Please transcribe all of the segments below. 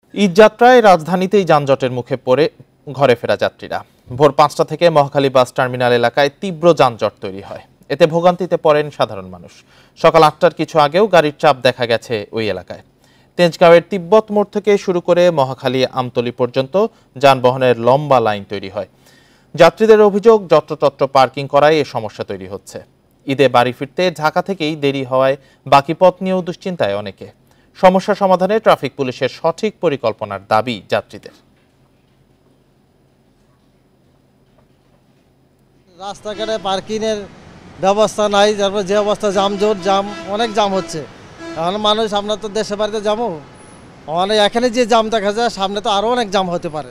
ঈদ যাত্রায় রাজধানীতেই যানজটের মুখে পড়ে ঘরে ফেরা যাত্রীরা। ভোর ৫টা থেকে মহাখালী বাস টার্মিনাল এলাকায় তীব্র যানজট তৈরি হয়। এতে ভোগান্তিতে পড়েন সাধারণ মানুষ। সকাল ৮টার কিছু আগেও গাড়ির চাপ দেখা গেছে ওই এলাকায়। তেজগাঁওয়ের তিব্বত মোড় থেকে শুরু করে মহাখালী আমতলী পর্যন্ত যানবাহনের লম্বা লাইন তৈরি হয়। যাত্রীদের অভিযোগ, যত্রতত্র পার্কিং করায় এ সমস্যা তৈরি হচ্ছে। ঈদে বাড়ি ফিরতে ঢাকা থেকেই দেরি হওয়ায় বাকি পথ নিয়েও দুশ্চিন্তায় অনেকে। সমস্যা সমাধানে ট্রাফিক পুলিশের সঠিক পরিকল্পনার দাবি যাত্রীদের। রাস্তাঘাটে পার্কিংয়ের ব্যবস্থা নাই, তারপর যে অবস্থা জাম অনেক জাম হচ্ছে। এখন মানুষ, আমরা তো দেশে বাড়িতে যাবো, অনেক এখানে যে জাম দেখা যায়, সামনে তো আরও অনেক জাম হতে পারে।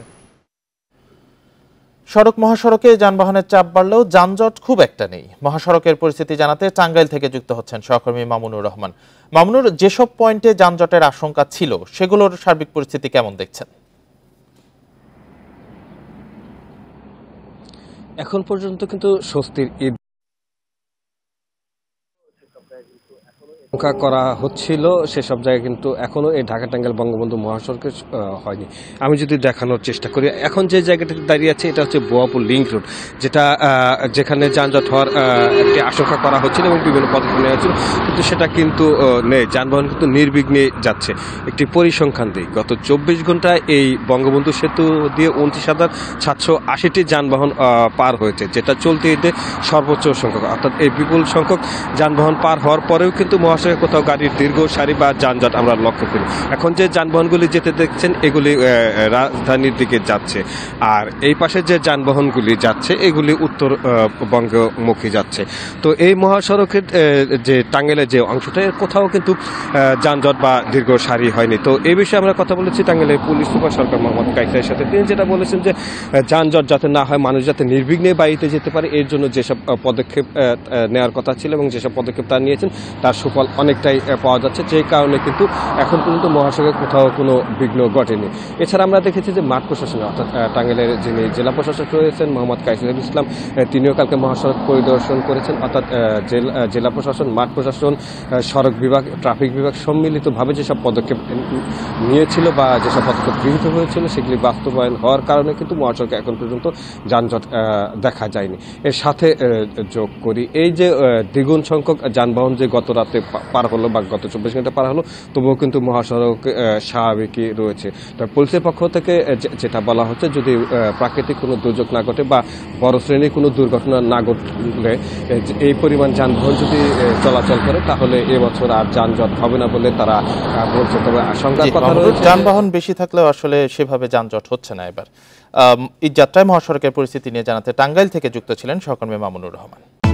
সড়ক মহাসড়কে যানবাহনের চাপ বাড়লেও যানজট খুব একটা নেই। মহাসড়কের পরিস্থিতি জানাতে টাঙ্গাইল থেকে যুক্ত হচ্ছেন সহকর্মী মামুনুর রহমান। মামুনুর, যেসব পয়েন্টে যানজটের আশঙ্কা ছিল সেগুলোর সার্বিক পরিস্থিতি কেমন দেখছেন? এখন পর্যন্ত কিন্তু স্বস্তির ঈদ করা হচ্ছিল, সেসব জায়গায় কিন্তু এখনো এই ঢাকা টাঙ্গাইল বঙ্গবন্ধু মহাসড়কে হয়নি। আমি যদি দেখানোর চেষ্টা করি, এখন যে জায়গাটাতে দাঁড়িয়ে আছে এটা হচ্ছে বোয়াপুর লিংক রোড, যেখানে যানজট হওয়ার একটি আশঙ্কা করা হচ্ছিল এবং বিভিন্ন পদক্ষেপ নেওয়া হচ্ছিল, কিন্তু সেটা কিন্তু নেই। যানবাহন কিন্তু নির্বিঘ্নে যাচ্ছে। একটি পরিসংখ্যান দিই, গত ২৪ ঘন্টায় এই বঙ্গবন্ধু সেতু দিয়ে ২৯,৭৮০টি যানবাহন পার হয়েছে, যেটা চলতি ঈদে সর্বোচ্চ সংখ্যক। অর্থাৎ এই বিপুল সংখ্যক যানবাহন পার হওয়ার পরেও কিন্তু মহাসড়কে কোথাও গাড়ির দীর্ঘ সারি বা যানজট আমরা লক্ষ্য করি। এখন যে যানবাহনগুলি যেতে দেখছেন এগুলি রাজধানীর দিকে যাচ্ছে, আর এই পাশে যে যানবাহনগুলি যাচ্ছে এগুলি উত্তরবঙ্গমুখী যাচ্ছে। তো এই মহাসড়কের যে টাঙ্গাইলের যে অংশটা, এর কোথাও কিন্তু যানজট বা দীর্ঘ সারি হয়নি। তো এই বিষয়ে আমরা কথা বলেছি টাঙ্গাইলের পুলিশ সুপার সরকার মোহাম্মদ কাইসারের সাথে। তিনি যেটা বলেছেন যে যানজট যাতে না হয়, মানুষ যাতে নির্বিঘ্নে বাড়িতে যেতে পারে, এর জন্য যেসব পদক্ষেপ নেওয়ার কথা ছিল এবং যেসব পদক্ষেপ তারা নিয়েছেন তার সুফল অনেকটাই পাওয়া যাচ্ছে, যে কারণে কিন্তু এখন পর্যন্ত মহাসড়কে কোথাও কোনো বিঘ্ন ঘটেনি। এছাড়া আমরা দেখেছি যে মাঠ প্রশাসনে, অর্থাৎ টাঙ্গাইলের যিনি জেলা প্রশাসক রয়েছেন মোহাম্মদ কাইসারুল ইসলাম, তিনিও কালকে মহাসড়ক পরিদর্শন করেছেন। অর্থাৎ জেলা প্রশাসন, মাঠ প্রশাসন, সড়ক বিভাগ, ট্রাফিক বিভাগ সম্মিলিতভাবে যেসব পদক্ষেপ নিয়েছিল বা যেসব পদক্ষেপ গৃহীত হয়েছিল সেগুলি বাস্তবায়ন হওয়ার কারণে কিন্তু মহাসড়কে এখন পর্যন্ত যানজট দেখা যায়নি। এর সাথে যোগ করি, এই যে দ্বিগুণ সংখ্যক যানবাহন যে গত রাতে পার হলো বা গত ২৪ ঘন্টা পার হলো, তবুও কিন্তু মহাসড়ক স্বাভাবিকই রয়েছে। তবে পুলিশের পক্ষ থেকে যেটা বলা হচ্ছে, যদি প্রাকৃতিক কোনো দুর্যোগ না ঘটে বা বড় শ্রেণীর কোনো দুর্ঘটনা না ঘটলে এই পরিমাণ যানবাহন যদি চলাচল করে, তাহলে এবছর আর যানজট হবে না বলে তারা বলছে। তবে আশঙ্কার কথা রয়েছে, যানবাহন বেশি থাকলেও আসলে সেভাবে যানজট হচ্ছে না এবার। ঈদ যাত্রায় মহাসড়কের পরিস্থিতি নিয়ে জানাতে টাঙ্গাইল থেকে যুক্ত ছিলেন সহকর্মী মামুনুর রহমান।